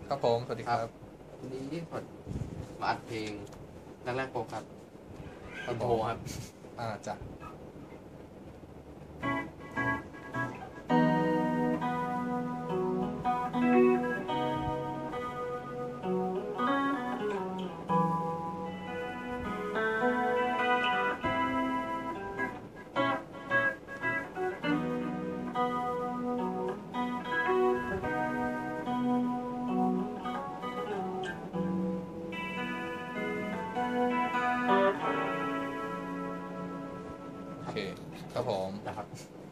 ครับผมสวัสดีครับวันนี้ผมมาอัดเพลงรักแรกพบครับครับอินโทรผมครับจ้ะโอเคครับผมนะครับ